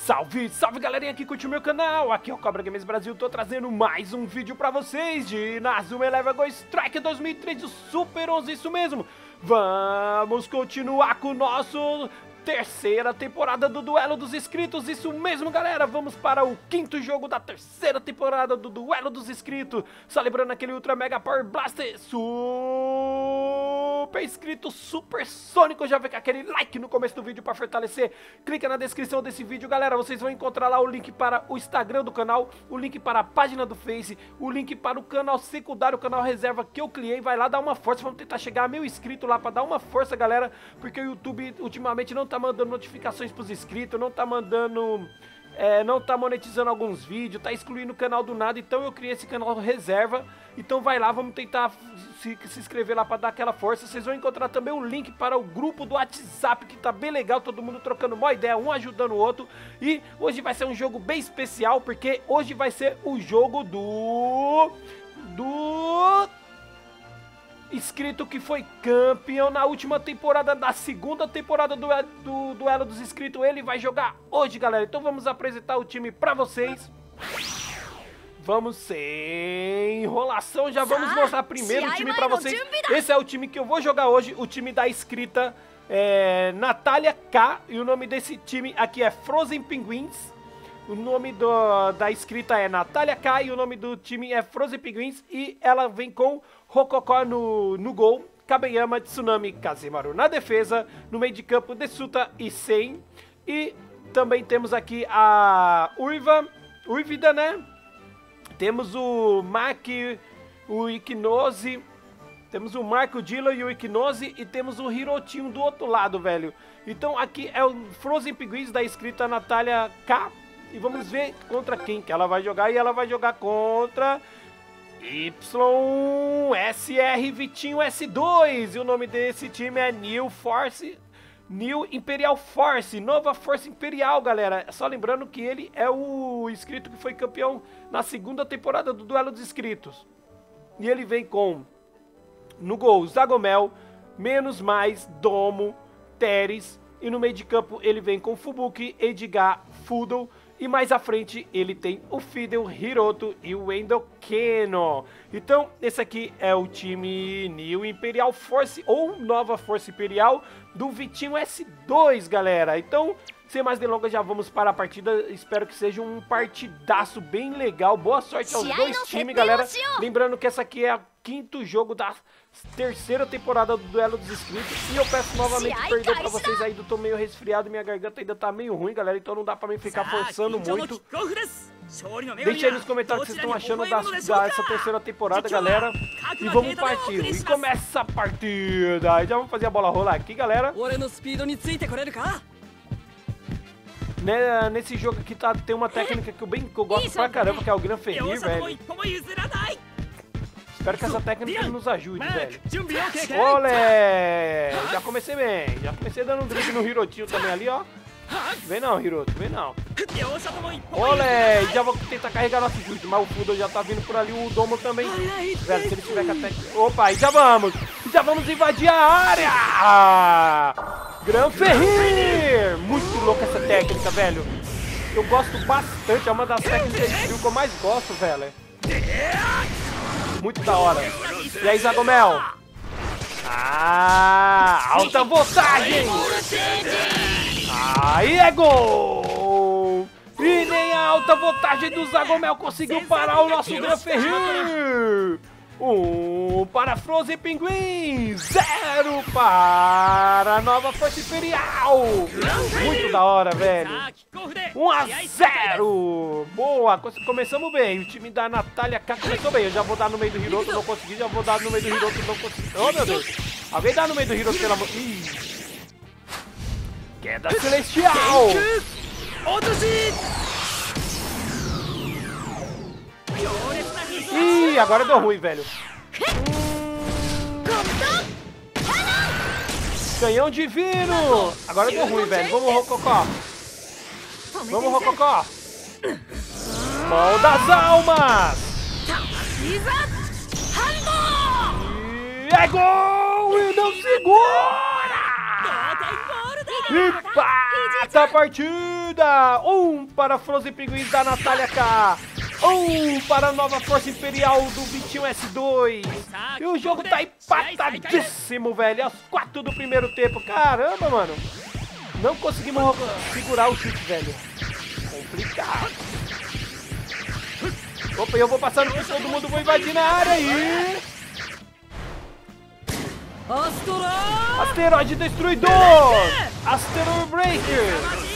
Salve, salve galerinha que curte o meu canal, aqui é o Cobra Games Brasil, tô trazendo mais um vídeo pra vocês de Inazuma Eleven Go Strike 2003 do Super 11, isso mesmo. Vamos continuar com o nosso terceira temporada do Duelo dos Inscritos, isso mesmo galera, vamos para o quinto jogo da terceira temporada do Duelo dos Inscritos. Só lembrando aquele Ultra Mega Power Blaster super inscrito, super sônico, já vê com aquele like no começo do vídeo para fortalecer. Clica na descrição desse vídeo galera, vocês vão encontrar lá o link para o Instagram do canal, o link para a página do Face, o link para o canal secundário, o canal reserva que eu criei. Vai lá dar uma força, vamos tentar chegar a 1000 inscritos lá para dar uma força galera, porque o YouTube ultimamente não tá mandando notificações pros inscritos, não tá mandando, não tá monetizando alguns vídeos, tá excluindo o canal do nada, então eu criei esse canal reserva. Então vai lá, vamos tentar se inscrever lá para dar aquela força. Vocês vão encontrar também o link para o grupo do WhatsApp, que tá bem legal, todo mundo trocando uma ideia, um ajudando o outro. E hoje vai ser um jogo bem especial, porque hoje vai ser o jogo do inscrito que foi campeão na última temporada, da segunda temporada do Duelo dos Inscritos. Ele vai jogar hoje, galera. Então vamos apresentar o time pra vocês. Vamos sem enrolação, já vamos mostrar primeiro o time pra vocês. Esse é o time que eu vou jogar hoje, o time da inscrita Natália K. E o nome desse time aqui é Frozen Penguins. O nome da inscrita é Natália K e o nome do time é Frozen Penguins. E ela vem com Rokoko no gol, Kabeyama, Tsunami, Kazemaru na defesa, no meio de campo, Desuta e Sen. E também temos aqui a Urvida, né? Temos o Maki, o Ikinose, temos o Marco Dilo e o Ikinose e temos o Hirotinho do outro lado, velho. Então aqui é o Frozen Penguins da inscrita Natália K. E vamos ver contra quem que ela vai jogar. E ela vai jogar contra YSR Vitinho S2. E o nome desse time é New Imperial Force, Nova Força Imperial, galera. Só lembrando que ele é o inscrito que foi campeão na segunda temporada do Duelo dos Inscritos. E ele vem com, no gol, Zagomel, Menos Mais, Domo, Teres. E no meio de campo ele vem com Fubuki, Edgar, Fudo. E mais à frente ele tem o Fidel, Hiroto e o Wendell Keno. Então esse aqui é o time New Imperial Force ou Nova Força Imperial do Vitinho S2, galera. Então sem mais delongas já vamos para a partida. Espero que seja um partidaço bem legal. Boa sorte aos dois times, galera. Lembrando que essa aqui é o quinto jogo da terceira temporada do Duelo dos Inscritos. E eu peço novamente perdão pra vocês aí, tô meio resfriado, minha garganta ainda tá meio ruim, galera. Então não dá pra mim ficar forçando muito. Deixa aí nos comentários o que vocês estão achando dessa terceira temporada, galera. E vamos partir. E começa a partida. Aí já vamos fazer a bola rolar aqui, galera. Nesse jogo aqui tem uma técnica que eu gosto pra caramba, que é o Gran Ferrir, velho. Espero que essa técnica nos ajude, velho. Olé! Já comecei bem. Já comecei dando um drible no Hirotinho também ali, ó. Vem não, Hiroto, vem não. Olé! Já vou tentar carregar nosso chute, mas o Fudo já tá vindo por ali, o Domo também. Velho, se ele tiver com a técnica... Opa, e já vamos! Já vamos invadir a área! Gran Ferrir! Muito louca essa técnica, velho. Eu gosto bastante, é uma das técnicas de drible que eu mais gosto, velho. Muito da hora. E aí, Zagomel? Alta voltagem! Aí é gol! E nem a alta voltagem do Zagomel conseguiu parar o nosso Gran Ferrir! 1 para Frozen Penguins, 0 para a Nova Força Imperial. Muito da hora, velho. 1-0. Boa, começamos bem. O time da Natália K começou bem. Eu já vou dar no meio do Hiroto, não consegui. Já vou dar no meio do Hiroto, não consegui. Oh, meu Deus. Alguém dá no meio do Hiroto, pelo amor... Queda Celestial. Ih, agora deu ruim, velho. Canhão divino. Agora deu ruim, velho. Vamos, Rokoko. Vamos, Rokoko. Mão das almas. E é gol. E não segura. E passa a partida! 1 para Frozen Pinguins da Natália K. 1 para a nova Força Imperial do 21S2. E o jogo tá empatadíssimo, velho. Aos 4 do primeiro tempo. Caramba, mano. Não conseguimos segurar o chute, velho. Complicado. Opa, eu vou passando por todo mundo, vou invadir na área aí. Asteroide Destruidor! Asteroid Breaker!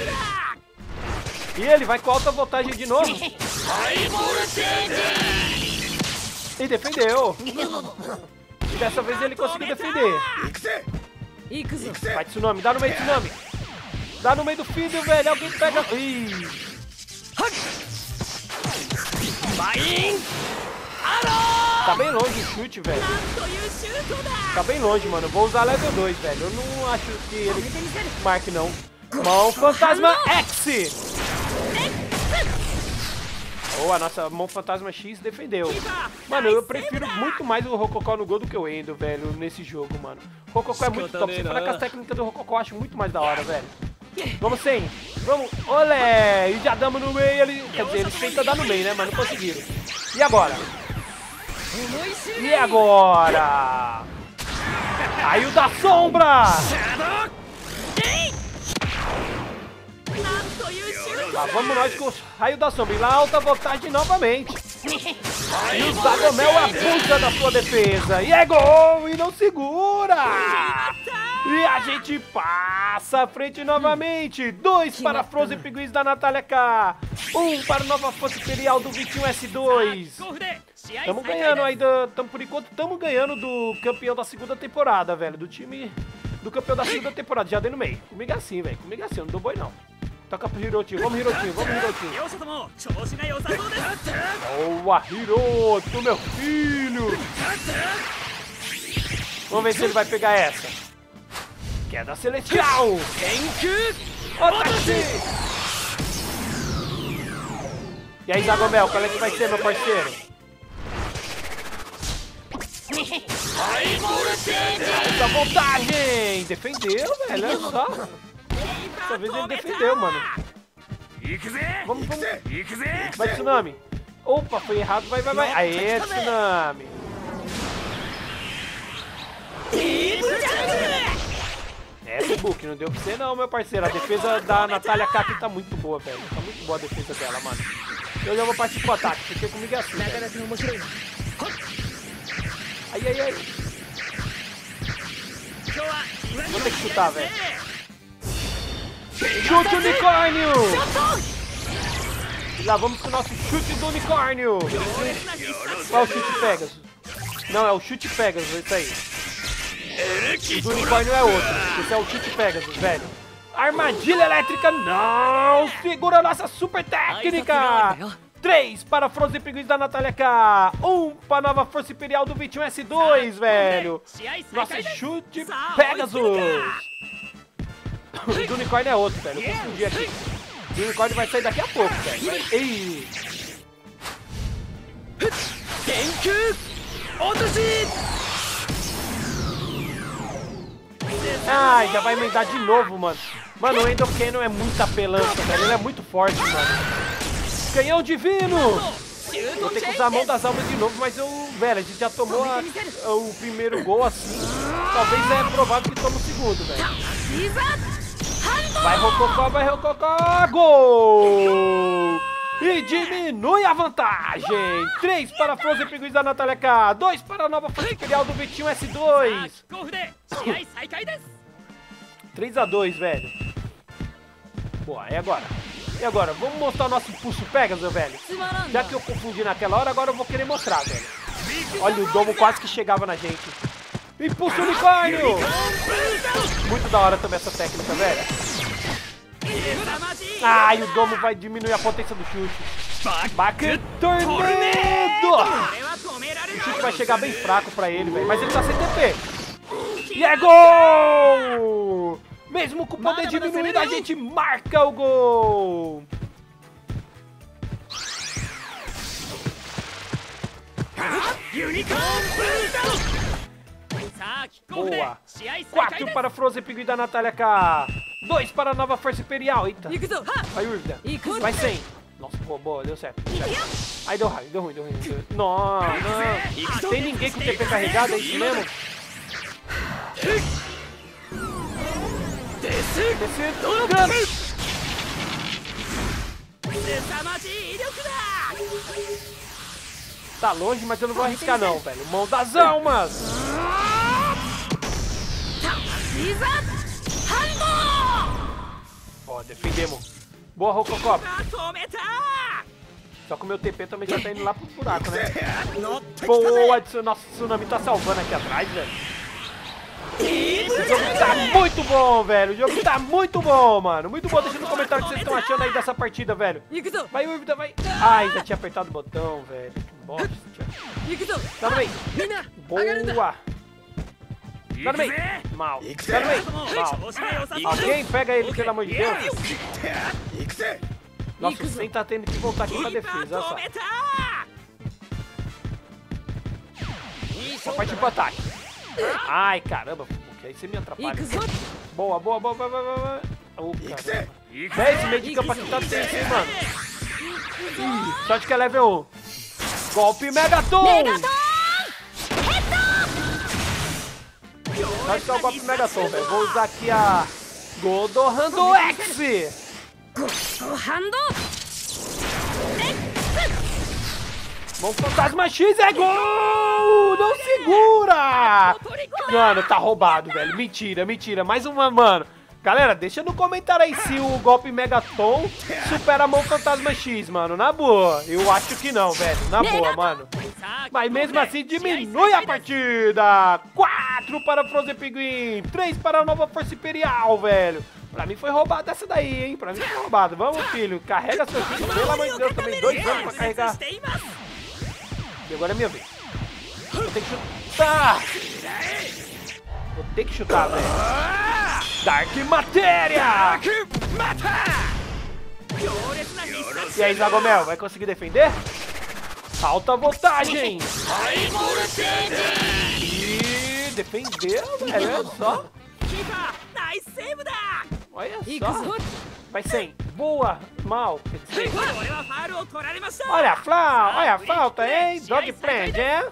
E ele vai com alta voltagem de novo. E defendeu. E dessa vez ele conseguiu defender. Vai, Tsunami, dá no meio, Tsunami. Dá no meio do filho, velho. Alguém pega. Ih. Tá bem longe o chute, velho. Tá bem longe, mano. Vou usar level 2, velho. Eu não acho que ele marque, não. Mão Fantasma X! Oh, a nossa Mão Fantasma X defendeu. Mano, eu prefiro muito mais o Rokoko no gol do que o Endo, velho, nesse jogo, mano. O Rokoko é muito top. Você fala que as técnicas do Rokoko eu acho muito mais da hora, velho. Vamos sem. Vamos. Olé! E já damos no meio ali. Quer dizer, eles tentam dar no meio, né? Mas não conseguiram. E agora? E agora? Raio da Sombra! Lá vamos nós com o Raio da Sombra. E lá alta voltagem novamente. E o Zagomel abusa da sua defesa. E é gol! E não segura! E a gente passa à frente novamente. 2 para Frozen Pinguins da Natália K. 1 para a nova Força Imperial do 21S2. Estamos ganhando ainda. Por enquanto estamos ganhando do campeão da segunda temporada, velho. Do time do campeão da segunda temporada. Já dei no meio. Comigo é assim, velho. Comigo é assim. Eu não dou boi, não. Toca pro Hirotinho. Vamos, Hirotinho. Vamos, Hirotinho. Boa, Hiroto, meu filho. Vamos ver se ele vai pegar essa. Queda Celestial. Ataque. E aí, Zagomel, qual é que vai ser, meu parceiro? Alta voltagem. Defendeu, velho. Olha só. Dessa vez ele defendeu, mano. Vamos, vamos. Vai, Tsunami. Opa, foi errado. Vai, vai, vai. Aê, Tsunami. Essa book não deu pra você não, meu parceiro. A defesa da Natália K aqui tá muito boa, velho. Tá muito boa a defesa dela, mano. Eu já vou partir pro ataque, porque comigo é assim, velho. Ai, ai, ai. Vou ter que chutar, velho. Chute unicórnio! E lá vamos com o nosso chute do unicórnio. Qual é o chute Pegasus? Não, é o chute Pegasus, isso aí. O do unicórnio é outro. Esse é o chute Pegasus, velho. Armadilha elétrica, não! Segura a nossa super técnica! 3 para Frozen Pinguins da Natália K. 1 para a nova Força Imperial do 21S2, velho. Nossa, chute Pegasus. O do unicórnio é outro, velho. Eu confundi aqui. O do unicórnio vai sair daqui a pouco, velho. Ei! Ai, já vai emendar de novo, mano. Mano, o Endo Cannon é muita pelança, velho. Ele é muito forte, mano. Canhão divino! Vou ter que usar a mão das almas de novo, mas velho, a gente já tomou o primeiro gol assim. Talvez é provável que tome o segundo, velho. Vai, Rokoko, vai, Rokoko! Gol! E diminui a vantagem. 3 para Frozen Pinguins da Natália K. 2 para a nova Força Imperial do 21S2. 3-2, velho. Boa, e agora? E agora? Vamos mostrar o nosso impulso Pegasus, velho. Já que eu confundi naquela hora, agora eu vou querer mostrar, velho. Olha, o domo quase que chegava na gente. Impulso unicórnio! Muito da hora também essa técnica, velho. Ai, o domo vai diminuir a potência do chute. Baque Tornado! O chute vai chegar bem fraco pra ele, velho. Mas ele tá sem TP. E é gol! Mesmo com o poder diminuído, a gente marca o gol! Boa! 4 para Frozen Pinguim da Natália K. 2 para a nova Força Imperial. Eita. 行くぞ。はっ Vai, Urvida. 行くぞ。 Vai 100. Nossa, boa, deu certo. Aí deu ruim. Nossa, não. Tem ninguém com TP carregado, é isso mesmo? Desce. Dano. 凄まじい威力だ。 Tá longe, mas eu não vou arriscar não, velho. Mão das almas. 魂座反応。 Ó, defendemos. Boa, Robocop. 止めた。 Só que o meu TP também já tá indo lá pro buraco, né? 乗ってきたぜ。 Boa, nossa, o Tsunami tá salvando aqui atrás, velho. O jogo tá muito bom, velho. O jogo tá muito bom, mano. Muito bom. Deixa no comentário o que vocês estão achando aí dessa partida, velho. 行くぞ。 Vai, Urvida, vai. Ai, já tinha apertado o botão, velho. Que bosta. 行くぞ。 Tá no meio. みんな上がるんだ。 Boa. Tá no meio. Mal. Tá no meio. Mal. Alguém pega ele, pelo amor de Deus. Nossa, o Sen tá tendo que voltar aqui pra defesa, olha só. 止めた。 Só parte pro ataque. Ai, caramba, porque aí você me 行 atrapalha. くぞ。 Boa. Oh, caramba. 10 meio de campo aqui tá tenso, hein, mano. Ih, sorte que é level 1. Golpe Megaton! Sorte que é o golpe Megaton, velho. Vou usar aqui a Godorrando X. ハンド。 Mão Fantasma X é gol! Não segura! Mano, tá roubado, velho. Mentira. Mais uma, mano. Galera, deixa no comentário aí se o golpe Megaton supera a Mão Fantasma X, mano. Na boa. Eu acho que não, velho. Na boa, mano. Mas mesmo assim, diminui a partida. 4 para Frozen Pinguim. 3 para a nova Força Imperial, velho. Pra mim foi roubado essa daí, hein? Pra mim foi roubado. Vamos, filho. Carrega seu filho. Pelo amor de Deus, também 2 anos pra carregar. E agora é minha vez. Vou ter que chutar. Vou ter que chutar, velho. Dark Matéria! E aí, Zagomel, vai conseguir defender? Alta voltagem! E defendeu, velho, olha só. Olha só. Vai 100. Boa. Mal. Olha a falta, hein? Dog Friend, hein?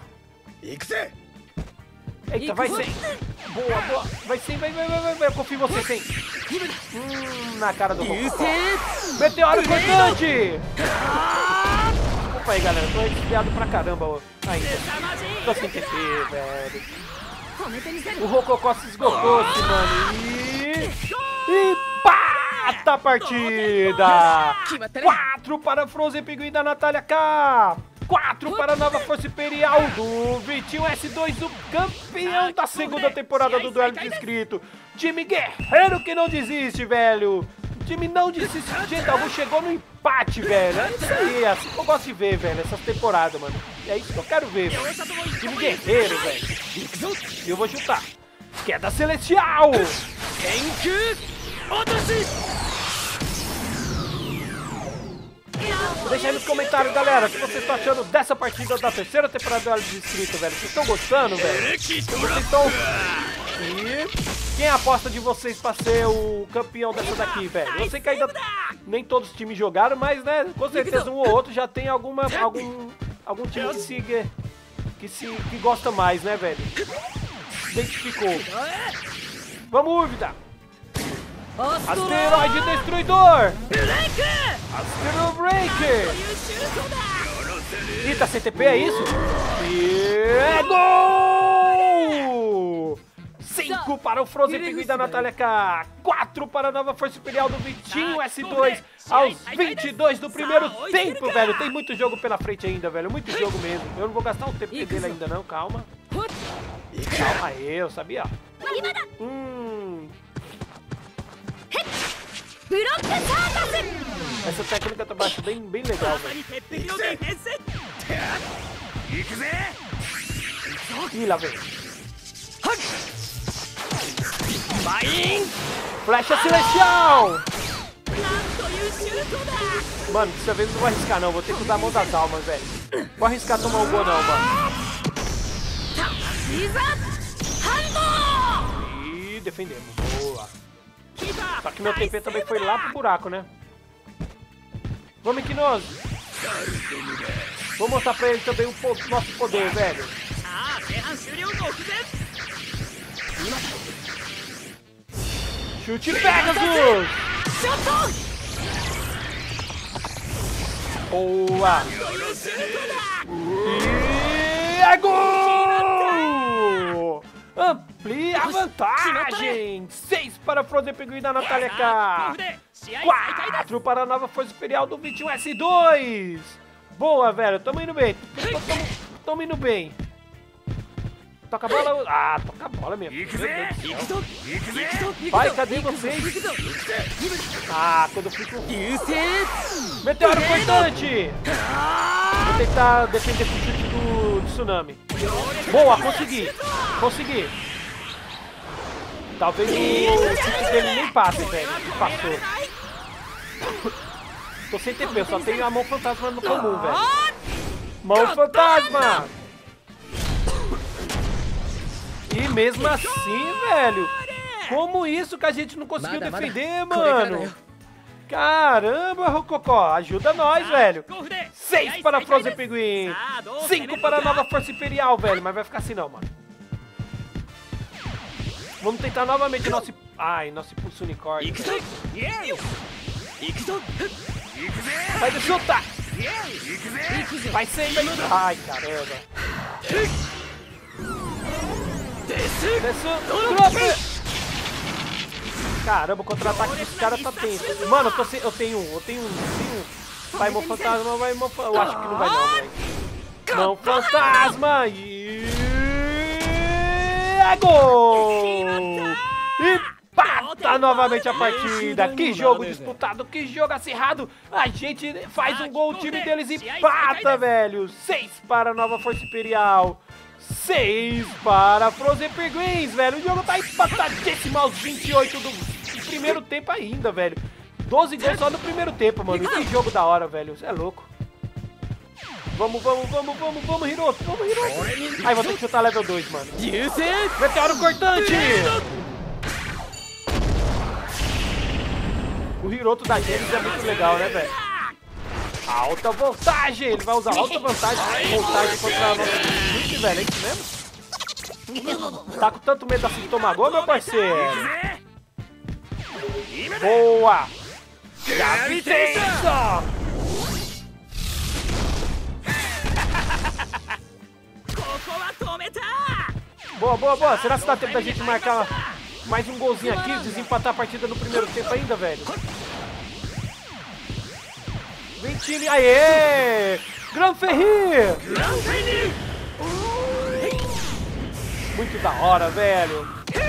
Eita, vai 100. Boa. Vai 100, vai. Eu confio em você, 100. Na cara do Robocop. Meteoro cortante. Opa aí, galera. Tô desviado pra caramba ainda. Tô sem TP, velho. O Robocop se esgotou-se, mano. E empata a partida. 4 para Frozen Pinguim da Natália K. 4 para a nova Força Imperial do Vitinho S2, o campeão da segunda temporada do Duelo de Inscrito. Time guerreiro que não desiste, velho. O time não desiste de jeito algum, chegou no empate, velho. É isso aí, é assim que eu gosto de ver, velho, essas temporadas, mano. E é isso que eu quero ver, velho. Time guerreiro, velho. E eu vou chutar. Queda Celestial. Deixa aí nos comentários, galera, o que vocês estão achando dessa partida da terceira temporada do Duelo de Inscrito, velho. Vocês estão gostando, velho? Vocês estão... E quem aposta de vocês pra ser o campeão dessa daqui, velho? Eu sei que ainda nem todos os times jogaram, mas, né, com certeza um ou outro já tem algum time que gosta mais, né, velho? Identificou. Vamos, Urvida! Asteroide Destruidor! Asteroid Breaker! Eita, CTP é isso? E é gol! 5 para o Frozen Pinguim da Natália K. 4 para a nova Força Imperial do Vitinho S2. Aos 22 do primeiro tempo, velho. Tem muito jogo pela frente ainda, velho. Muito jogo mesmo. Eu não vou gastar o TP dele ainda não, calma. Calma aí, eu sabia. Essa técnica tá baixo bem legal, velho. Ih, lá vem. Flecha Celestial! Mano, dessa vez eu não vou arriscar não, vou ter que usar a Mão das Almas, velho. Vou arriscar tomar um gol não, mano. E defendemos, boa. Só que meu TP também foi lá pro buraco, né? Vamos, Equinoso. Vou mostrar pra ele também o nosso poder, velho. Chute Pegasus! Boa! E é gol! Amplia a vantagem! 6 para Frozen Pinguim da Natália K! 4 para a nova Força Imperial do 21S2! Boa, velho! Tamo indo bem! Tamo indo bem! Toca a bola! Ah, toca a bola mesmo! Meu Deus do céu. Vai, cadê vocês? Ah, quando eu fico... Meteoro cortante! Vou tentar defender com o chute do tsunami. Boa, consegui! Consegui! Talvez o chute dele nem passe, velho. Passou. Tô sem TP, eu só tenho a mão fantasma no comum, velho. Mão fantasma! E mesmo assim, velho, como isso que a gente não conseguiu defender, mano? Caramba, Rococó, ajuda nós, velho. 6 para Frozen Pinguim, 5 para a nova Força Imperial, velho, mas vai ficar assim não, mano. Vamos tentar novamente nosso... Ai, nosso impulso unicórnio. Vai do chuta! Vai sem... Ai, caramba. Caramba, o contra-ataque desse cara tá tenso. Mano, eu tenho um. Vai, meu fantasma, vai, meu fantasma. Eu acho que não vai não, velho. Não, fantasma! E é gol! Empata novamente a partida. Que jogo disputado, que jogo acirrado. A gente faz um gol, o time deles empata, velho. 6 para a nova Força Imperial. 6 para Frozen Pinguins, velho. O jogo tá empatadíssimo aos 28 do primeiro tempo ainda, velho. 12 gols só no primeiro tempo, mano. Que jogo da hora, velho. Você é louco. Vamos, Hiroto. Vamos, Hiroto. Ai, vou ter que chutar level 2, mano. Meteoro cortante. O Hiroto da Gênesis é muito legal, né, velho? Alta voltagem! Ele vai usar alta voltagem contra a nossa equipe, velho. É isso mesmo? Tá com tanto medo assim de tomar gol, meu parceiro? Boa! Gravitation! Boa! Será que dá tempo da gente marcar mais um golzinho aqui, desempatar a partida no primeiro tempo ainda, velho? Ventile, aê! Gran Ferri! Muito da hora, velho.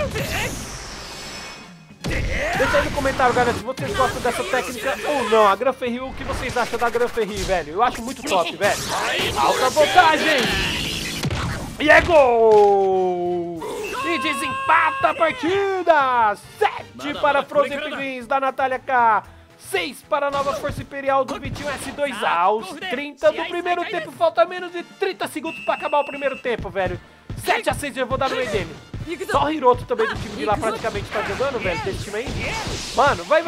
Deixa aí no comentário, galera, se vocês gostam dessa técnica ou não. A Gran Ferri, o que vocês acham da Gran Ferri, velho? Eu acho muito top, velho. Alta voltagem! E é gol! E desempata a partida! 7 para Frozen Pinguins da Natália K. 6 para a nova Força Imperial do 21S2 aos 30 do primeiro tempo. Falta menos de 30 segundos para acabar o primeiro tempo, velho. 7-6 eu vou dar no meio dele. Só o Hiroto também do time de lá praticamente tá jogando, velho, desse time aí. Mano, vai.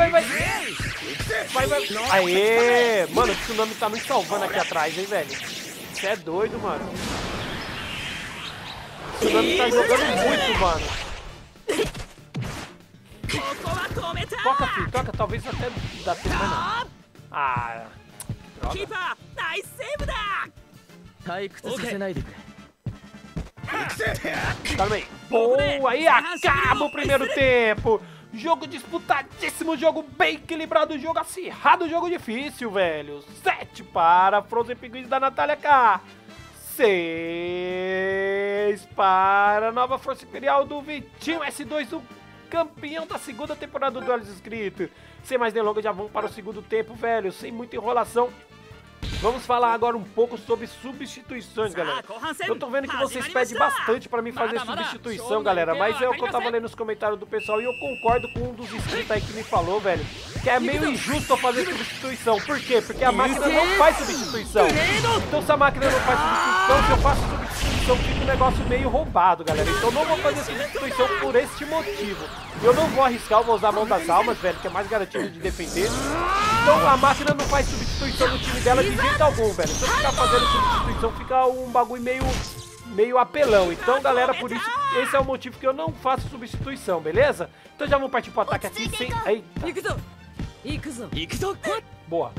Aê! Mano, o Tsunami tá nos salvando aqui atrás, hein, velho. Você é doido, mano. O Tsunami tá jogando muito, mano. Toca, filho, toca. Talvez até dá tempo, mas não. Ah, droga. Calma aí. Boa, e acaba o primeiro tempo. Jogo disputadíssimo, jogo bem equilibrado, jogo acirrado, jogo difícil, velho. 7 para Frozen Pinguins da Natália K. 6 para a nova Força Imperial do 21S2, o campeão da segunda temporada do Duelos Inscritos. Sem mais delongas, já vamos para o segundo tempo, velho. Sem muita enrolação. Vamos falar agora um pouco sobre substituições, galera. Eu tô vendo que vocês pedem bastante pra mim fazer substituição, galera. Mas é o que eu tava lendo nos comentários do pessoal e eu concordo com um dos inscritos aí que me falou, velho, que é meio injusto eu fazer substituição. Por quê? Porque a máquina não faz substituição. Então se a máquina não faz substituição, se eu faço substituição, substituição fica um negócio meio roubado, galera. Então não vou fazer substituição por este motivo. Eu não vou arriscar, eu vou usar a mão das almas, velho, que é mais garantido de defender. Então a máquina não faz substituição no time dela de jeito algum, velho. Se eu ficar fazendo substituição, fica um bagulho meio apelão. Então, galera, por isso, esse é o motivo que eu não faço substituição, beleza? Então já vamos partir pro ataque aqui sem... Eita. Boa.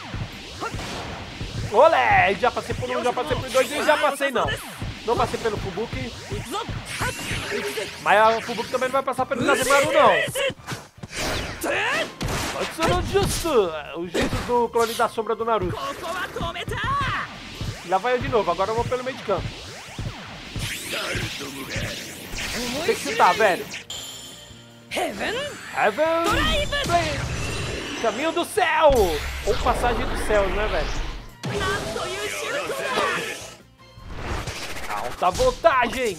Olé! Já passei por um, já passei por dois e já passei não. Não passei pelo Fubuki. Mas o Fubuki também não vai passar pelo Kazemaru, não. Isso não é justo. O jutsu do clone da sombra do Naruto. Lá vai eu de novo, agora eu vou pelo meio de campo. Tem que chutar, velho. Heaven. Caminho do céu. Ou passagem do céu, né, velho? Alta voltagem.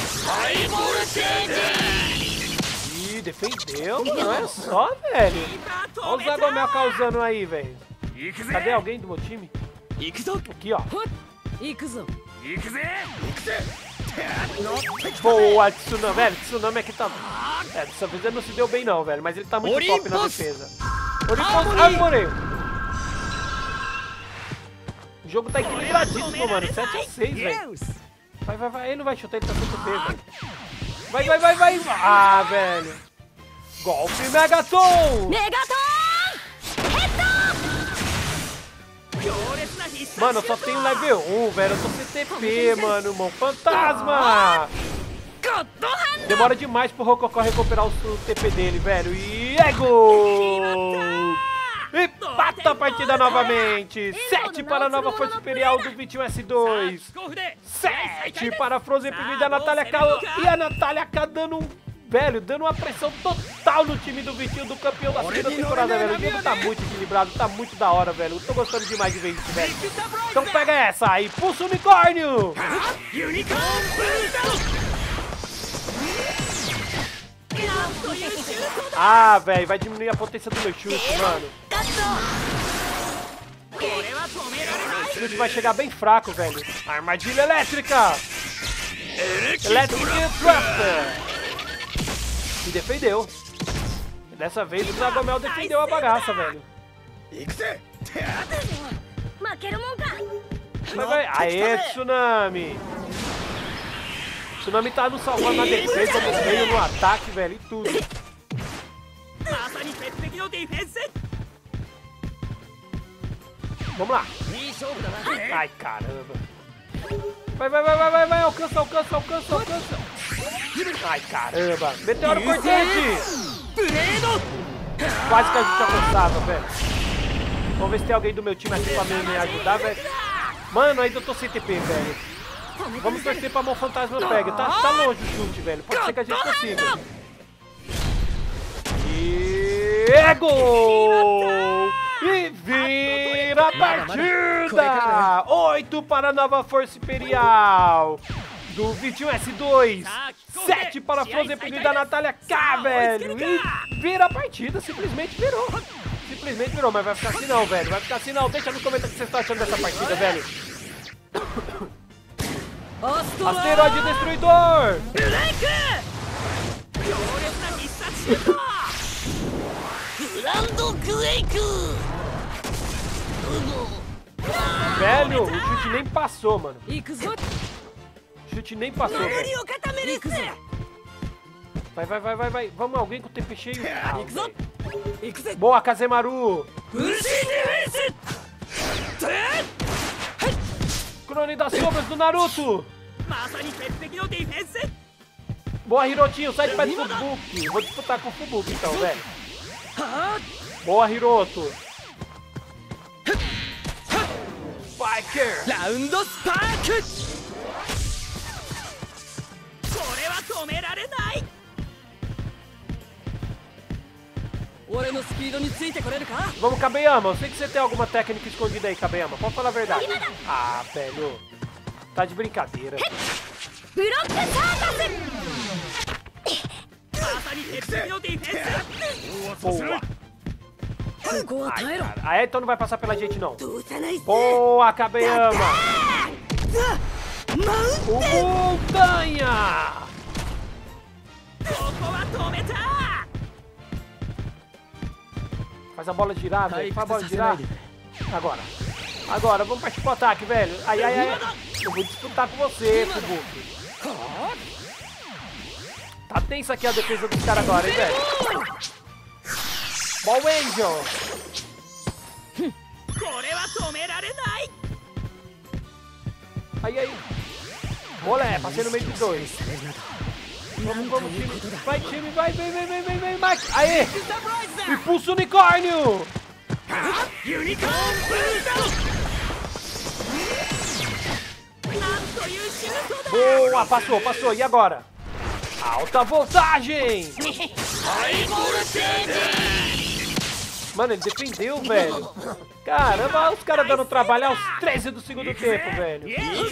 Ih, defendeu. Não é só, velho. Olha o Zagomel causando aí, velho. Cadê alguém do meu time? Aqui, ó. Boa, Tsunami, velho. Tsunami aqui tá... dessa vez ele não se deu bem não, velho. Mas ele tá muito top na defesa. Morei. O jogo tá equilibradíssimo, mano. 7-6, velho. Vai. Ele não vai chutar, ele tá muito feio, velho. Vai. Ah, velho. Golpe Megaton! Mano, eu só tenho level 1, velho. Eu tô CTP, mano. Mão fantasma! Demora demais pro Rokoko recuperar o TP dele, velho. E é gol! Empata a partida novamente. 7 para a nova Força Imperial do 21S2. 7 para a Frozen Prime da Natália K. E a Natália K dando uma pressão total no time do Vitinho, do campeão da segunda temporada, velho. O jogo tá muito equilibrado, tá muito da hora, velho. Eu tô gostando demais de ver isso, velho. Então pega essa aí, pulsa unicórnio! Ah, velho, vai diminuir a potência do meu chute, mano. O chute vai chegar bem fraco, velho. Armadilha elétrica! Electric Thruster! E defendeu. Dessa vez o Zagomel defendeu a bagaça, velho. Vai. Aê, Tsunami! Tsunami tá nos salvando na defesa, no meio, no ataque, velho, e tudo. Vamos lá. Ai, caramba. Vai, alcança. Ai, caramba. Meteoro cortante. Quase que a gente alcançava, velho. Vamos ver se tem alguém do meu time aqui pra me ajudar, velho. Mano, ainda eu tô sem TP, velho. Vamos torcer pra mão fantasma pegue. Tá longe o chute, velho. Pode ser que a gente consiga. E é gol! E vira a partida! 8 para a nova Força Imperial do 21S2. 7 para a Frozen Prime da Natália K, velho. E vira a partida, simplesmente virou. Mas vai ficar assim não, velho. Deixa no comentário o que vocês estão achando dessa partida, velho. Asteroide Destruidor! Velho, o chute nem passou, mano. O chute nem passou, velho. Vai. Vamos, alguém com o TP cheio. Boa, Kazemaru! Clone das sombras do Naruto! Boa, Hirotinho, sai de perto do Fubuki. Vou disputar com o Fubuki então, velho. Boa, Hiroto. Spiker! Round Spark! Vamos, Kabeyama. Eu sei que você tem alguma técnica escondida aí, Kabeyama. Pode falar a verdade. Ah, velho. Tá de brincadeira. Boa. Ai, cara. Ah, então não vai passar pela gente, não. Boa, Kabeyama. O Montanha! Faz a bola girar, velho. Faz a bola girar. Agora. Agora, vamos partir pro ataque, velho. Ai, ai, ai. Eu vou disputar com você, Fubuki. Tá tensa aqui a defesa dos caras agora, hein, velho. Ball Angel. Aí, aí. Olé, passei no meio dos dois. Vamos, vamos, time. Vai, time, vai, vem, Mike. Aê! Impulso unicórnio! Boa, passou. E agora? Alta voltagem! Mano, ele defendeu, velho. Caramba, os caras dando trabalho aos 13 do segundo tempo, velho.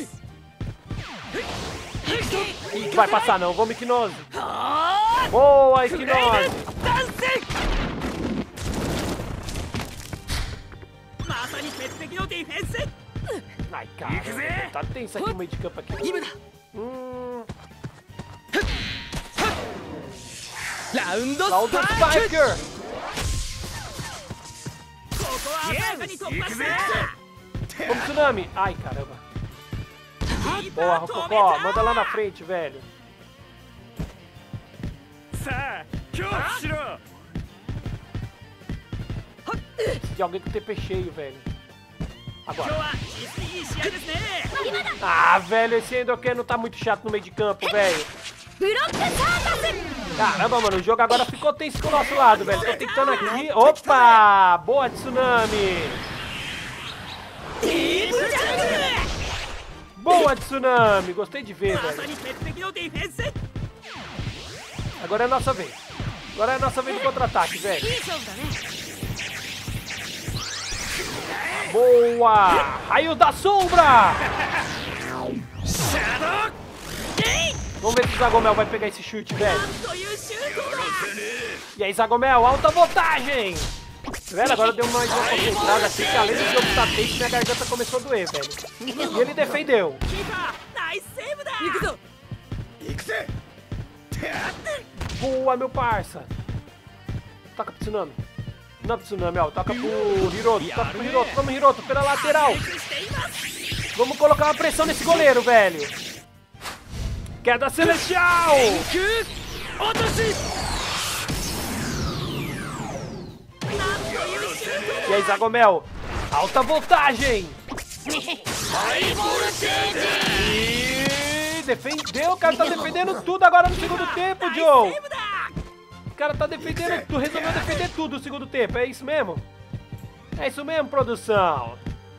Vai passar não, vamos Equinose. Boa, Equinose. Ai, cara, tá tenso aqui o meio de campo aqui. Cloud Spiker. Vamos, Tsunami. Ai, caramba. Boa, Rococó. Manda lá na frente, velho. Preciso de alguém com TP cheio, velho. Agora. Ah, velho, esse Endoken tá muito chato no meio de campo, velho. Caramba, mano, o jogo agora ficou tenso pro nosso lado, velho. Tô tentando aqui. Opa! Boa, Tsunami! Boa, Tsunami! Gostei de ver, velho. Agora é a nossa vez. Agora é a nossa vez de contra-ataque, velho. Boa! Raio da sombra! Vamos ver se o Zagomel vai pegar esse chute, velho. E aí, Zagomel, alta voltagem! Velho, agora deu mais uma concentrada aqui, que além do jogo estar tenso, minha garganta começou a doer, velho. E ele defendeu. Boa, meu parça. Toca pro Tsunami. Não pro Tsunami, ó. Toca pro Hiroto. Toca pro Hiroto. Vamos, Hiroto, pela lateral. Vamos colocar uma pressão nesse goleiro, velho. Queda celestial! E aí, Zagomel? Alta voltagem! E defendeu, o cara tá defendendo tudo agora no segundo tempo, Joe! O cara tá defendendo tudo, resolveu defender tudo no segundo tempo, é isso mesmo? É isso mesmo, produção!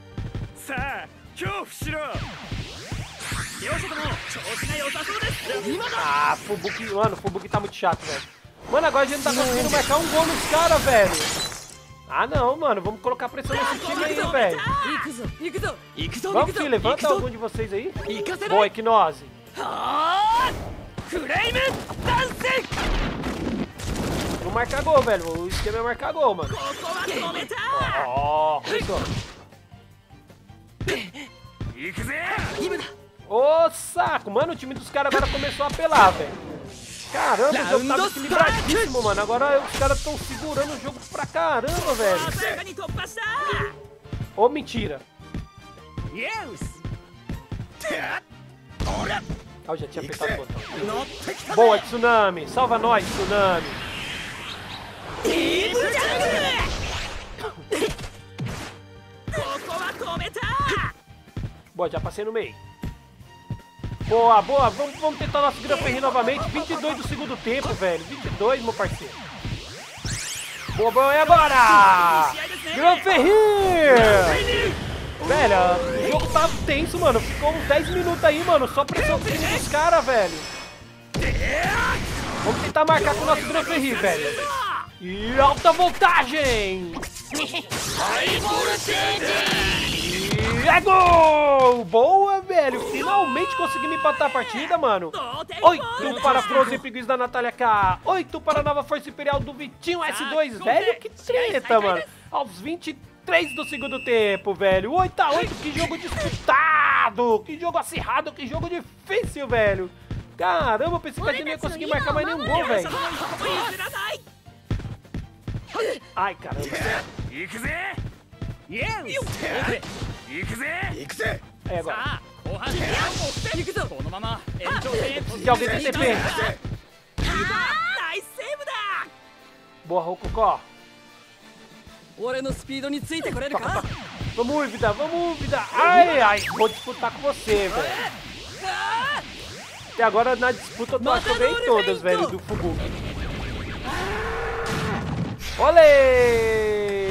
Ah, Fubuki, mano, Fubuki tá muito chato, velho. Mano, agora a gente não tá conseguindo marcar um gol nos caras, velho. Ah, não, mano, vamos colocar pressão nesse time aí, velho. Vamos, filho, levanta algum de vocês aí. Boa, Equinose. Não marcar gol, velho. O esquema é marcar gol, mano. Ó, começou. Ô, saco! Mano, o time dos caras agora começou a apelar, velho. Caramba, o jogo tava equilibradíssimo, mano. Agora os caras estão segurando o jogo pra caramba, velho. Ô, mentira. Ah, eu já tinha apertado o botão. Boa, Tsunami. Salva nós, Tsunami. Boa, já passei no meio. Boa, boa. Vamos tentar nosso Gran Ferri novamente. 22 do segundo tempo, velho. 22, meu parceiro. Boa, boa. E agora? Gran Ferri! Velho, o jogo tá tenso, mano. Ficou uns 10 minutos aí, mano. Só pressão do time dos caras, velho. Vamos tentar marcar com o nosso Gran Ferri, velho. E alta voltagem! E é gol! Boa, velho! Finalmente conseguimos empatar a partida, mano. 8 para Frozen Piguis da Natália K. 8 para a nova Força Imperial do Vitinho S2. Velho, que treta, mano. Aos 20 3 do segundo tempo, velho. 8-8, que jogo disputado. Que jogo acirrado, que jogo difícil, velho. Caramba, eu pensei que a gente não ia conseguir marcar mais nenhum gol, velho. Ai, caramba. É agora. De alguém tem TP. Boa, Rokoko. Vamos, vida, vamos, vida. Ai, ai, vou disputar com você, velho. Até agora na disputa eu tô achando bem todas, velho, do Fubuki. Olê!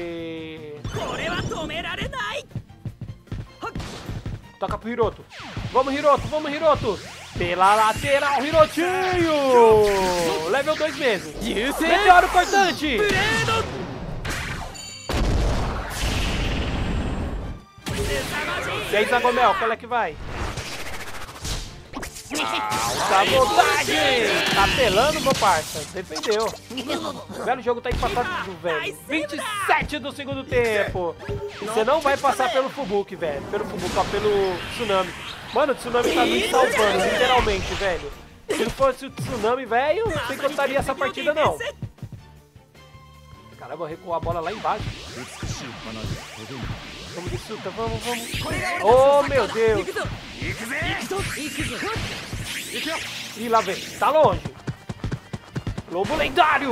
Toca pro Hiroto. Vamos, Hiroto, vamos, Hiroto. Pela lateral, Hirotinho. Level 2 mesmo. Meteoro cortante. E aí, Zagomel, qual é que vai? Sabotagem! Tá apelando, meu parça. Defendeu. O belo jogo tá empatado, velho. 27 do segundo tempo. E você não vai passar pelo Fubuki, velho. Pelo Fubuki, ó, pelo Tsunami. Mano, o Tsunami tá me salvando, literalmente, velho. Se não fosse o Tsunami, velho, não sei que eu estaria essa partida, não. Caramba, eu recuar a bola lá embaixo. Vamos de Suta, vamos, vamos. Oh, meu Deus. Ih, lá vem. Tá longe. Lobo lendário.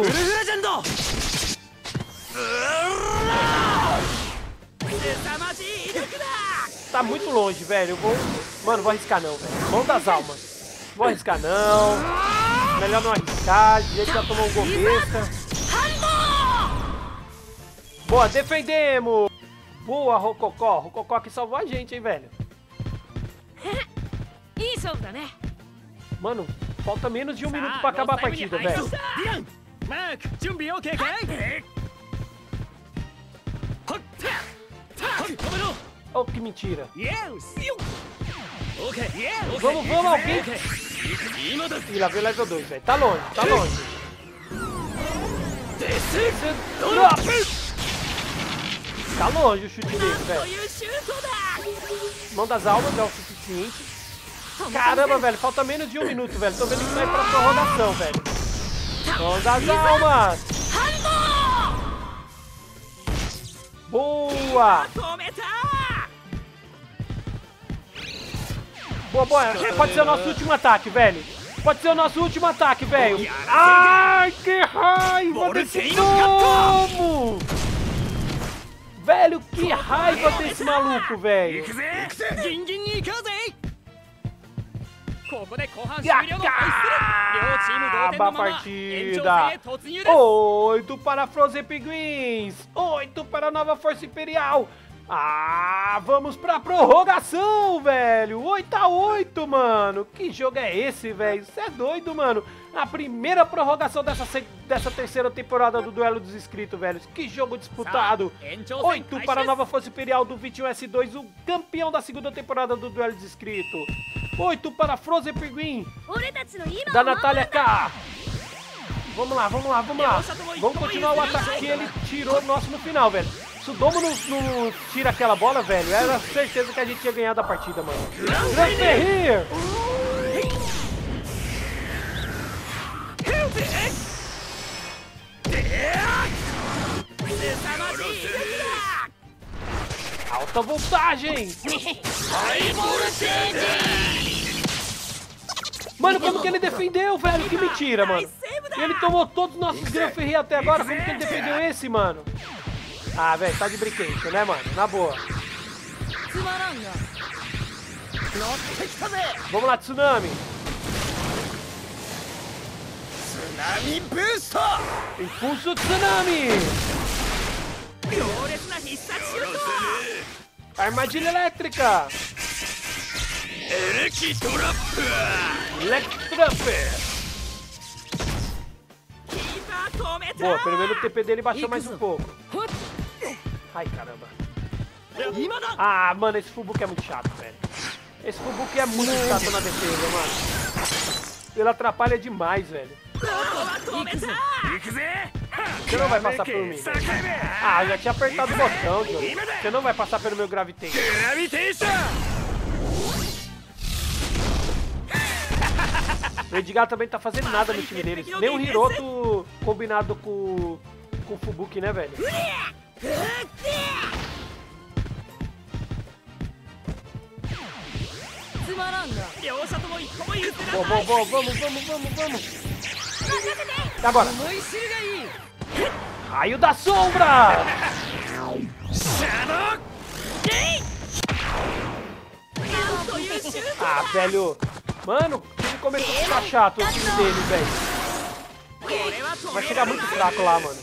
Tá muito longe, velho. Eu vou... Mano, vou arriscar não, velho. Mão das almas. Vou arriscar não. Melhor não arriscar. De jeito que já tomou um gol besta. Boa, defendemos. Boa, Rokoko. Rokoko que salvou a gente, hein, velho. Mano, falta menos de 1 minuto pra acabar a partida, velho. Oh, que mentira. Vamos, vamos, alguém. Ih, lá veio level 2, velho. Tá longe, tá longe. Tá longe o chute dele, velho. Mão das almas é o suficiente. Caramba, velho, falta menos de 1 minuto, velho. Tô vendo que vai pra prorrogação, velho. Mão das almas. Boa. Boa, boa. Pode ser o nosso último ataque, velho. Pode ser o nosso último ataque, velho. Ai, que raiva desse tomo. Velho, que raiva desse maluco, velho. E acaba a partida. 8 para Frozen Pinguins. 8 para a Nova Força Imperial. Ah, vamos pra prorrogação, velho. 8-8, mano. Que jogo é esse, velho? Você é doido, mano. A primeira prorrogação dessa terceira temporada do Duelo dos Inscritos, velho. Que jogo disputado. 8 para a Nova Força Imperial do 21S2, o campeão da segunda temporada do Duelo dos Inscritos. 8 para Frozen Pinguim, da Natália K. Vamos lá, vamos lá, vamos lá. Vamos continuar o ataque que ele tirou nosso no final, velho. Se o Domo não tira aquela bola, velho, era certeza que a gente tinha ganhado a partida, mano. Grand Ferrir! Alta voltagem! Mano, como que ele defendeu, velho? Que mentira, mano. E ele tomou todos os nossos Grand Ferrir até agora. Como que ele defendeu esse, mano? Ah, velho, tá de brinquedo, né, mano? Na boa. Vamos lá, Tsunami. Impulso Tsunami. Armadilha elétrica. Electrap. Boa, pelo menos o TP dele baixou mais um pouco. Ai, caramba. Ah, mano, esse Fubuki é muito chato, velho. Esse Fubuki é muito chato na defesa, mano. Ele atrapalha demais, velho. Você não vai passar por mim. Ah, já tinha apertado o botão, Johnny. Você não vai passar pelo meu Gravitation. O Edgar também tá fazendo nada no time deles. Nem o Hiroto combinado com o Fubuki, né, velho? Bom, vamos. E agora? Raio da sombra! Ah, velho. Mano, o time começou a ficar chato o time dele, velho. Vai chegar muito fraco lá, mano.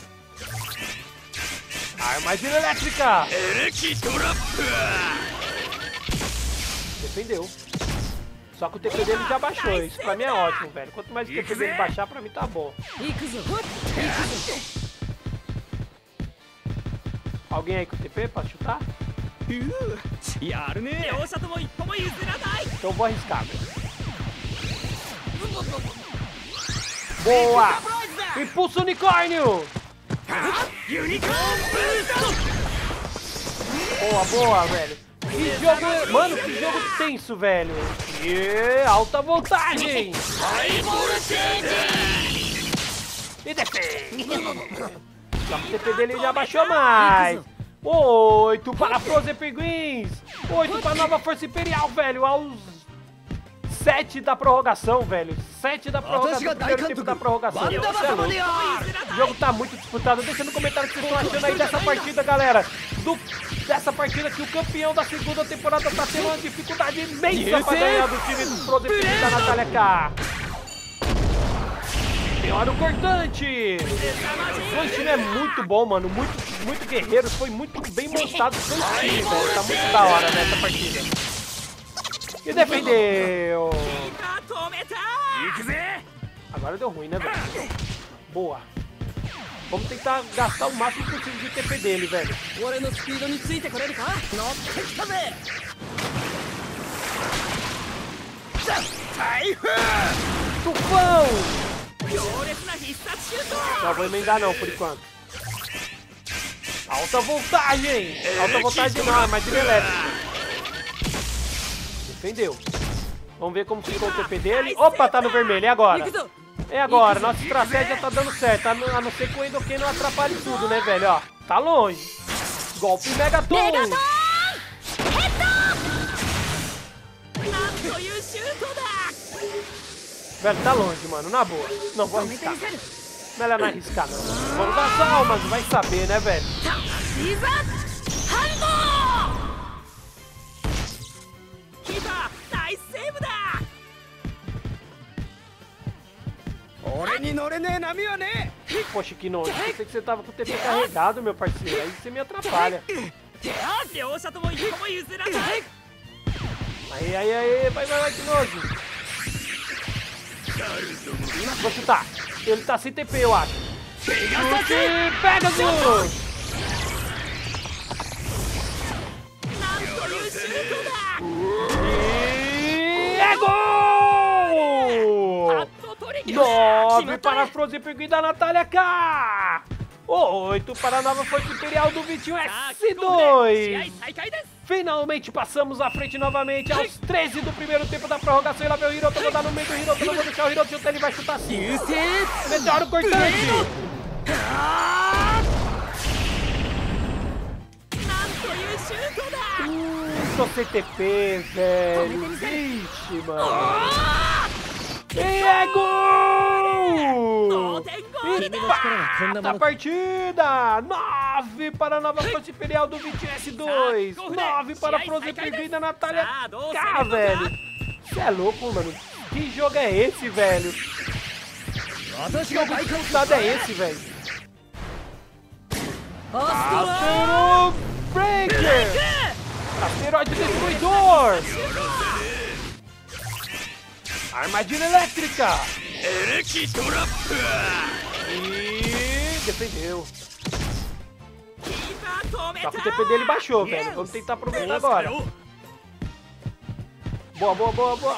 Armadilha elétrica! Defendeu. Só que o TP dele já baixou. Isso pra mim é ótimo, velho. Quanto mais o TP dele baixar, pra mim tá bom. Alguém aí com TP pra chutar? Então eu vou arriscar, velho. Boa! Impulso unicórnio! Boa, velho. Que jogo... Mano, que jogo tenso, velho. E alta voltagem! E defende! Só que o TP dele já baixou mais. 8 para Frozen Pinguins! 8 para Nova Força Imperial, velho! Aos 7 da prorrogação, velho! 7 da prorrogação, primeiro tempo da prorrogação. O jogo tá muito disputado. Deixa no comentário o que vocês estão achando aí dessa partida, galera. Dessa partida que o campeão da segunda temporada tá tendo uma dificuldade imensa pra ganhar do time do Frozen Pinguins da Natália K. Meteoro cortante! O time é muito bom, mano. Muito guerreiro. Foi muito bem montado seu time, velho. Tá muito da hora nessa partida. E defendeu! Agora deu ruim, né, velho? Boa. Vamos tentar gastar o máximo possível de TP dele, velho. Tufão! Não vou emendar não, por enquanto. Alta voltagem! Alta voltagem não, armadilha elétrica. Defendeu. Vamos ver como ficou o TP dele. Opa, tá no vermelho, e agora? É agora, nossa estratégia tá dando certo. A não ser que o Endoken não atrapalhe tudo, né, velho? Ó, tá longe. Golpe Megaton! Velho, tá longe, mano, na boa. Não vou arriscar. Melhor não arriscar, não. Vamos gastar almas, vai saber, né, velho? Poxa, que nojo. Eu pensei que você tava com o TP carregado, meu parceiro. Aí você me atrapalha. Aí, vai, que nojo. Vou chutar. Ele tá sem TP, eu acho. Pegasus! E é gol! 9 para a Frozen Pinguim da Natália K! 8 para a Nova Força Imperial do Vitinho S2! Finalmente passamos à frente novamente aos 13 do primeiro tempo da prorrogação. E lá vem o Hiroto, vou dar no meio do Hiroto, não vou deixar o Hiroto chutar, ele vai chutar sim. Meteoro cortante! Tô sem TP, velho. Vixe, mano. E é gol! Empata a partida! 9 para a Nova Força Imperial do Vitinho S2. 9 para a Frozen Pinguim da Natália K, velho. Você é louco, mano. Que jogo é esse, velho? Que jogo disputado é esse, velho? Astero Breaker! Asteroide Destruidor! Armadilha elétrica! E defendeu. Só que o TP dele baixou, velho. Vamos tentar aproveitar agora. Boa. Vamos.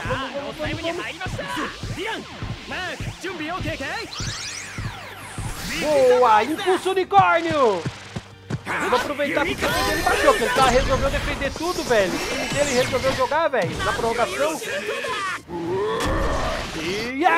Boa! Impulso unicórnio! Vamos aproveitar que o time dele baixou, que ele resolveu defender tudo, velho. O time dele resolveu jogar, velho, na prorrogação. E é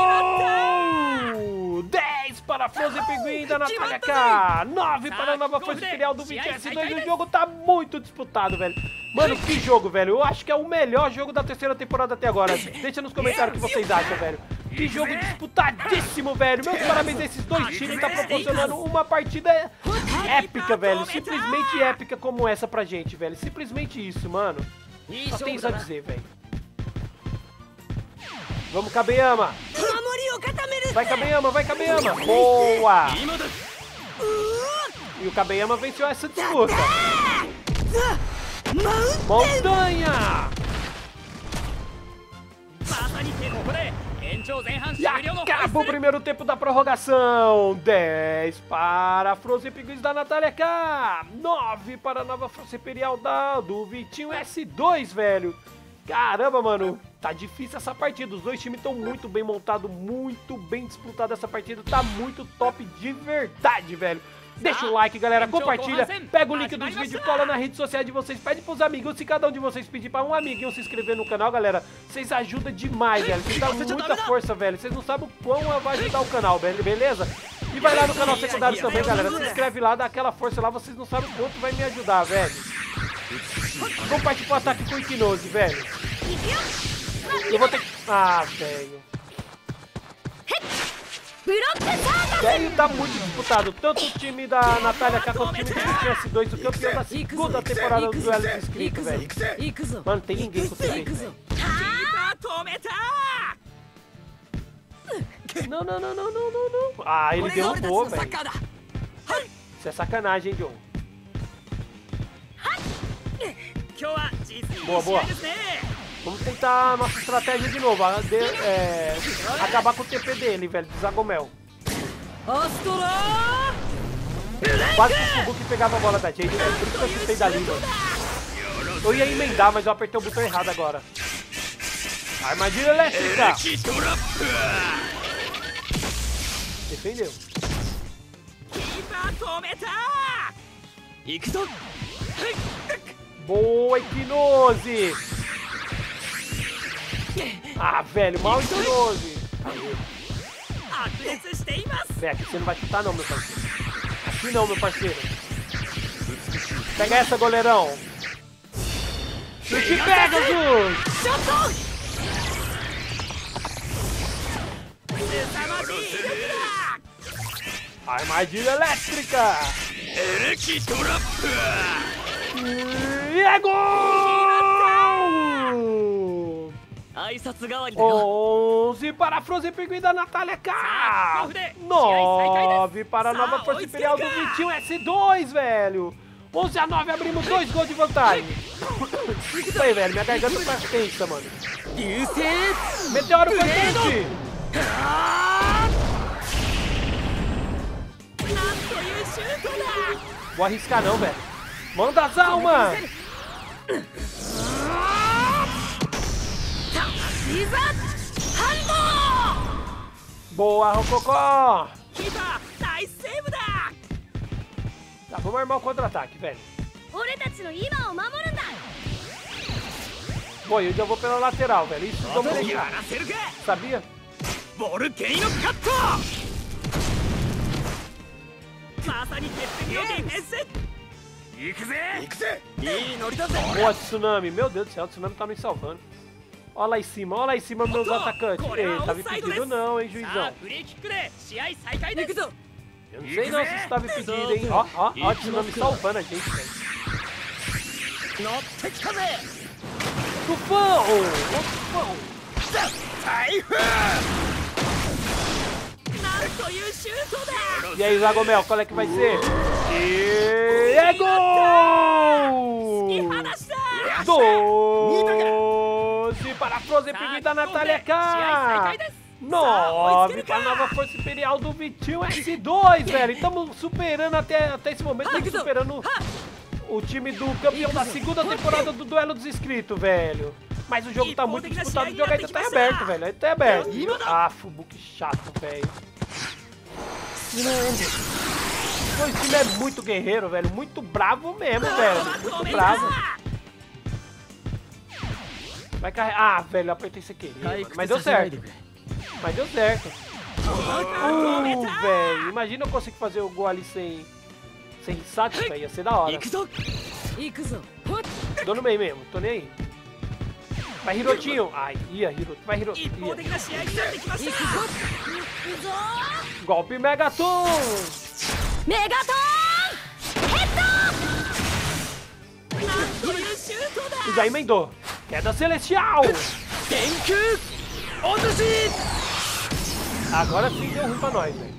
gol! 10 para a Frozen Pinguim da Natália K. 9 para a nova Força Imperial do 20S2. O jogo tá muito disputado, velho. Mano, que jogo, velho. Eu acho que é o melhor jogo da terceira temporada até agora. Deixa nos comentários o que vocês acham, velho. Que jogo disputadíssimo, velho. Meus parabéns a esses dois times. Tá proporcionando uma partida épica, velho. Simplesmente épica como essa pra gente, velho. Simplesmente isso, mano. Só tem isso a dizer, velho. Vamos, Kabeyama. Vai, Kabeyama, vai, Kabeyama. Boa. E o Kabeyama venceu essa disputa. Montanha. E acaba o primeiro tempo da prorrogação. 10 para a Frozen Pinguins da Natália K. 9 para a nova Força Imperial do Vitinho S2, velho. Caramba, mano. Tá difícil essa partida. Os dois times estão muito bem montados, muito bem disputado essa partida. Tá muito top de verdade, velho. Deixa o like, galera, compartilha, pega o link dos vídeos, cola na rede social de vocês, pede pros amigos. Se cada um de vocês pedir pra um amiguinho se inscrever no canal, galera, vocês ajudam demais, velho. Vocês dão muita força, velho. Vocês não sabem o quão vai ajudar o canal, beleza? E vai lá no canal secundário também, galera. Se inscreve lá, dá aquela força lá. Vocês não sabem o quanto vai me ajudar, velho. Vamos partir pro ataque com o Iquinose, velho. Eu vou ter que... Ah, velho. Velho, tá muito disputado. Tanto o time da Natália K quanto o time do S2, o campeão da segunda temporada do duelo de inscrito, velho. Mano, tem ninguém com TV, velho. Não. Ah, ele derrubou, velho. Isso é sacanagem, hein, John. Boa. Vamos tentar a nossa estratégia de novo. Acabar com o TP dele, velho, do Zagomel. Quase que o Fubuki pegava a bola da Jade, velho. Por isso que eu chutei dali, mano. Eu ia emendar, mas eu apertei o botão errado agora. Armadilha elétrica. Defendeu. Boa, Iquinose. Ah, velho, mal Iquinose. Vem aqui, você não vai chutar não, meu parceiro. Aqui não, meu parceiro. Pega essa, goleirão. Chute Pegasus. Armadilha elétrica. E é gol! 11 para a Frozen Pinguim da Natália K. 9 para a nova Força Imperial do Vitinho S2, velho. 11-9, abrimos 2 gols de vantagem. Isso aí, velho, minha garganta tá tensa, mano. Meteoro potente. Vou arriscar não, velho. Manda as almas. Boa, Rococó. Tá, vamos armar o contra-ataque, velho. Bom, eu já vou pela lateral, velho. Isso vamos deixar. Sabia? Boa, Tsunami. Meu Deus do céu, o Tsunami tá nos salvando. Olha lá em cima, meus atacantes. Ei, tá me pedindo não, hein, juizão. Eu não sei não se você tá me pedindo, hein. Ó, o Tsunami salvando a gente, velho. Tufão! Tufão! E aí, Zagomel, qual é que vai ser? E é gol! 12 para a Frozen Pinguim da Natália K. 9 para a nova Força Imperial do Vitinho S2, velho. Estamos superando até esse momento, estamos superando o time do campeão da segunda temporada do Duelo dos Inscritos, velho. Mas o jogo tá muito disputado, o jogo ainda tá aberto, velho. Ainda tá aberto. Ah, Fubuki chato, velho. Esse time é muito guerreiro, velho. Muito bravo mesmo, velho. Muito bravo. Vai carregar. Ah, velho, apertei sem querer. Mas deu certo. Mas deu certo. Velho. Imagina eu conseguir fazer o gol ali sem saque, velho. Ia ser da hora. Tô no meio mesmo, tô nem aí. Vai, Hirotinho. Ai, ia, Hiroto. Vai, Hiroto. Golpe Megaton. E já emendou. Queda Celestial. Agora sim deu ruim pra nós, velho.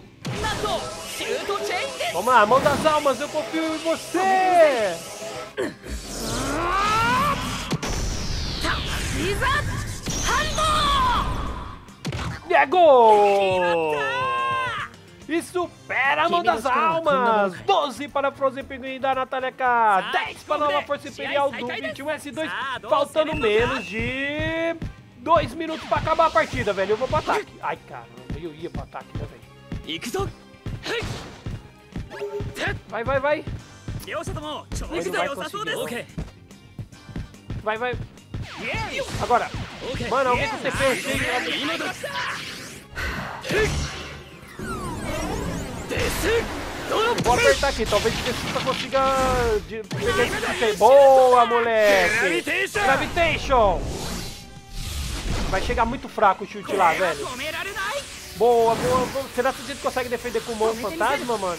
Vamos lá, mão das almas, eu confio em você. Negou! E supera a mão das almas! 12 para Frozen Pinguim da Natália K. 10 para a nova Força Imperial do 21S2. Faltando menos de 2 minutos para acabar a partida, velho. Eu vou pro ataque. Ai, caramba, eu ia pro ataque, né, velho? Vai, vai, vai. Ele não vai conseguir. Vai, vai. Agora. Mano, alguém com TP vou apertar aqui, talvez o Vegeta consiga pegar esse TP. Boa, moleque. Gravitation. Vai chegar muito fraco o chute lá, velho. Boa, boa, boa. Será que a gente consegue defender com o mão fantasma, mano?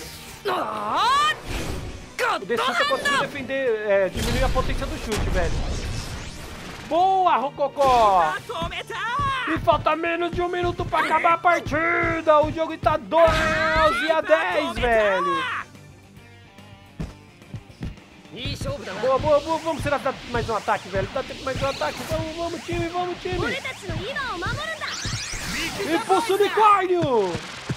O Vegeta conseguiu defender, diminuir a potência do chute, velho. Boa, Rococó! E falta menos de 1 minuto pra acabar a partida! O jogo está 12-10, velho! Boa, boa, boa! Vamos, será que dá mais um ataque, velho? Dá tempo mais um ataque! Vamos, vamos, time, vamos, time! Impulso unicórnio!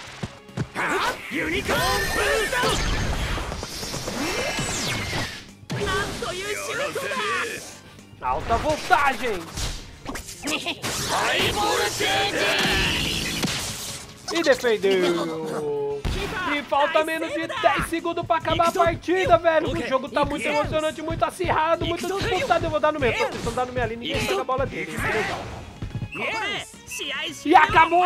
Alta voltagem! E defendeu! E falta menos de 10 segundos pra acabar a partida, velho! O jogo tá muito emocionante, muito acirrado, muito disputado. Eu vou dar no meio, tô tentando dar no meio ali, ninguém pega a bola dele. Isso é legal. E acabou!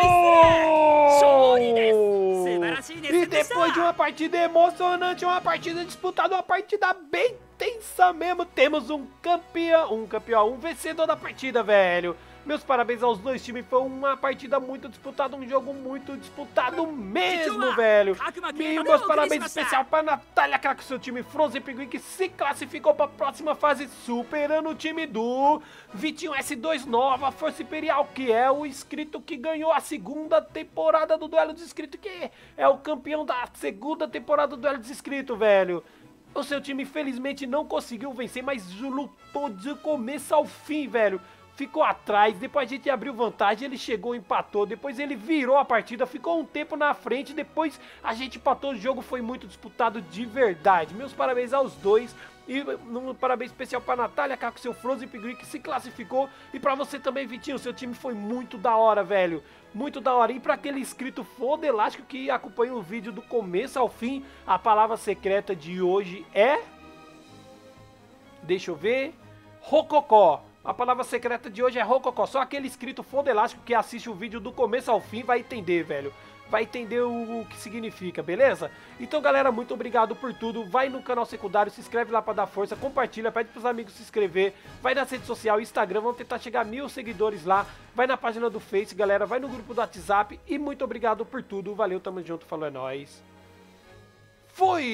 E depois de uma partida emocionante, uma partida disputada, uma partida bem tensa mesmo, temos um vencedor da partida, velho. Meus parabéns aos dois times, foi uma partida muito disputada, um jogo muito disputado mesmo, velho. E meus parabéns especial para Natália K, com seu time Frozen Pinguim, que se classificou para a próxima fase, superando o time do Vitinho S2 Nova Força Imperial, que é o inscrito que ganhou a segunda temporada do Duelo dos Inscritos, que é o campeão da segunda temporada do Duelo dos Inscritos, velho. O seu time infelizmente não conseguiu vencer, mas lutou de começo ao fim, velho. Ficou atrás, depois a gente abriu vantagem, ele chegou, empatou, depois ele virou a partida, ficou um tempo na frente, depois a gente empatou, o jogo foi muito disputado de verdade. Meus parabéns aos dois e um parabéns especial para Natália K, com seu Frozen Pinguim, que se classificou, e para você também, Vitinho, seu time foi muito da hora, velho. Muito da hora. E para aquele inscrito Foda Elástico que acompanha o vídeo do começo ao fim, a palavra secreta de hoje é... Deixa eu ver... Rococó. A palavra secreta de hoje é Rococó. Só aquele inscrito Foda Elástico que assiste o vídeo do começo ao fim vai entender, velho. Vai entender o que significa, beleza? Então, galera, muito obrigado por tudo. Vai no canal secundário, se inscreve lá pra dar força, compartilha, pede pros amigos se inscrever. Vai na rede social, Instagram, vamos tentar chegar a 1000 seguidores lá. Vai na página do Face, galera. Vai no grupo do WhatsApp. E muito obrigado por tudo. Valeu, tamo junto, falou, é nóis. Fui!